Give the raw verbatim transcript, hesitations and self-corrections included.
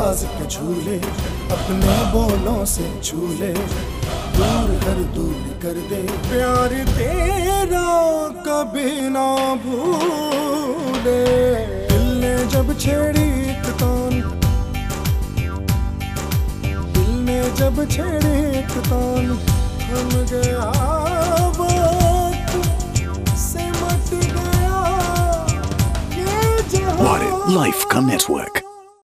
साज के झूले अपने बोलों से छूले, दूर हर दूर कर दे प्यार तेरा कभी ना भूले। दिल ने जब छेड़ी एक तान, दिल ने जब छेड़ी एक तान, थम गया वक्त सिमट गया ये जहां। Life का नेटवर्क।